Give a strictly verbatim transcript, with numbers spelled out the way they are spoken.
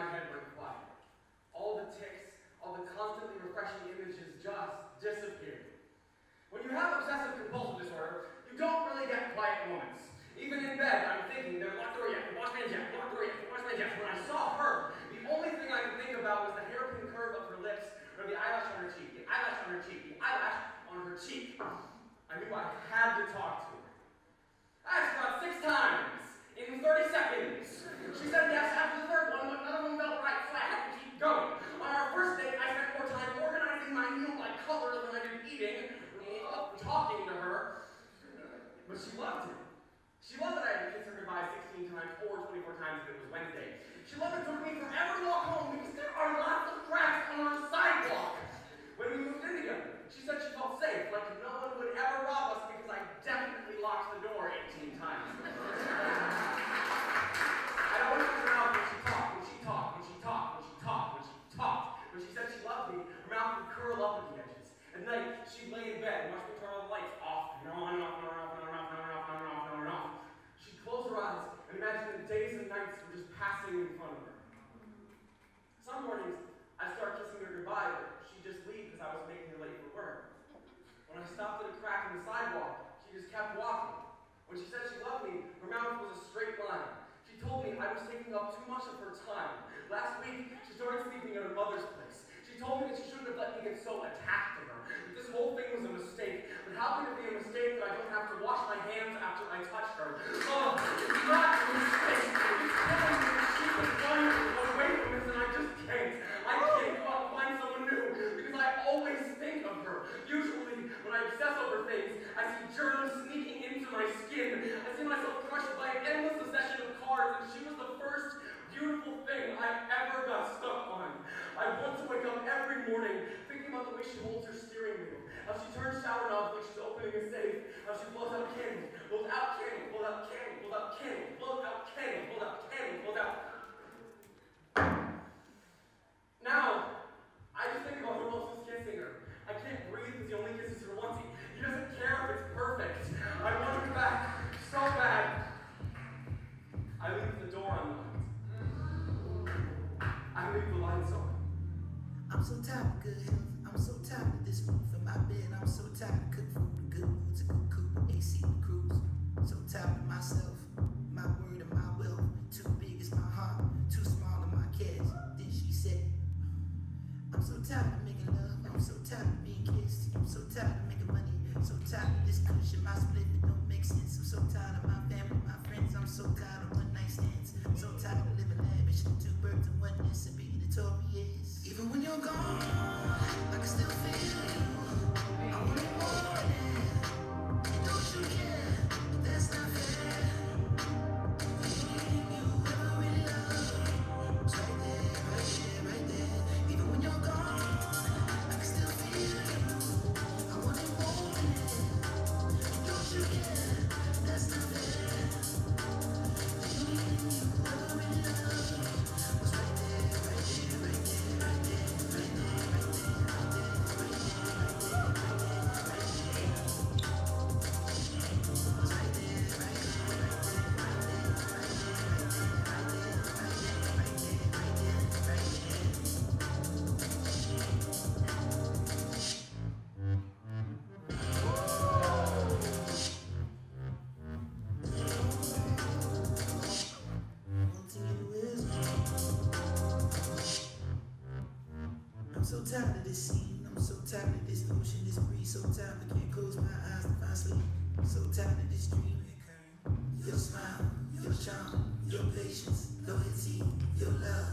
my head went quiet. All the ticks, all the constantly refreshing images just disappeared. When you have obsessive compulsive disorder, you don't really get quiet moments. Even in bed, I'm thinking, they're locked door yet, wash my yet, locked door yet, wash my yet. When I saw her, the only thing I could think about was the hairpin curve of her lips, or the eyelash on her cheek, the eyelash on her cheek, the eyelash on her cheek. I knew I had to talk to her. I asked about six times in thirty seconds. She said yes after the third one, but none of them felt right, so I had to keep going. On our first date, I spent more time organizing my meal by color than I did eating, uh, talking to her. But she loved it. She loved that I had to kiss her goodbye sixteen times or twenty-four times if it was Wednesday. She loved it took me forever to walk home because there are lots of cracks on our sidewalk. When we moved in together, she said she felt safe, like no one would ever rob us because I definitely locked the door eighteen times. I always put her mouth when she talked, when she talked, when she talked, when she talked, when she talked. When she said she loved me, her mouth would curl up at the edges. At night, she'd lay in bed and watch me turn all the lights off and on and off and on and off and on and off and on and off and on and off and on and off. She'd close her eyes and imagine the days and nights were just passing in front of her. Some mornings, I'd start kissing her goodbye, but she'd just leave because I was making her late for work. When I stopped at a crack in the sidewalk, she just kept walking. When she said she loved me, her mouth was a straight line. She told me I was taking up too much of her time. Last week, she started sleeping at her mother's place. She told me that she shouldn't have let me get so attached to her. That this whole thing was a mistake. But how can it be a mistake that I don't have to wash my hands after I touch her? Oh, it's not a mistake. It's telling me that she was going away from this and I just can't. I can't go out and find someone new because I always think of her. Usually, when I obsess over things, I see germs sneaking into my skin. I see myself crushed by an endless succession of cards, and she was the first beautiful thing I ever got stuck on. I want to wake up every morning thinking about the way she holds her steering wheel, how she turns shower knobs like she's opening a safe, how she blows out candles, blows out candles, blows out candles, blows out candles, blows out candles, blows out candles, blows out. Now, I just think about who else is kissing her. I can't breathe because he only kisses her once. He, he doesn't care if it's perfect. I want her back so bad. I leave the door unlocked. I leave the lights on. I'm so tired of good health. I'm so tired of this roof in my bed. I'm so tired of good food and good moods and good coop and A C and cruise. So tired of myself, my word and my will. Too big is my heart, too small are my cash. Then she said, I'm so tired of making love. I'm so tired of being kissed. I'm so tired of making money. So tired of this cushion, my split that don't make sense. I'm so tired of my family, my friends. I'm so tired of one night stands. So tired of living lavish. Two birds in one nest and being notorious. Even when you're gone, I can still feel you. I want it more than don't you care? That's not fair. Anything you ever really love, it's right there, right there, right there. Even when you're gone, I can still feel you. I want it more than don't you care? That's not fair. Anything you ever really love, it's right there, right there, right there, right there, right there, right there, right there, right there, right there, right there, right I'm so tired of this scene, I'm so tired of this ocean, this breeze, so tired I can't close my eyes to find sleep. So tired of this dream recurring. Your smile, your charm, your patience, loyalty, your love.